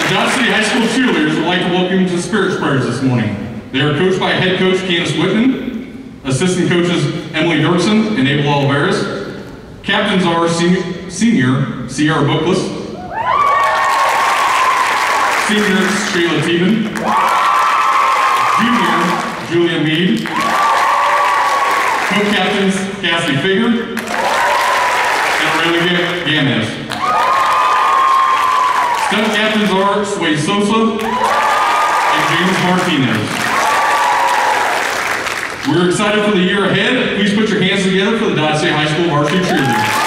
Varsity High School cheerleaders would like to welcome you to the Spirit Spreaders this morning. They are coached by head coach Candace Whitman, assistant coaches Emily Dirksen and Abel Oliveras. Captains are senior Sierra Bookless, senior Shayla Teeman, junior Julia Mead, co-captains Cassidy Figger, and Aurelia Gamez. Step captains are Sway Sosa and James Martinez. We're excited for the year ahead. Please put your hands together for the Dodge State High School varsity cheerleaders.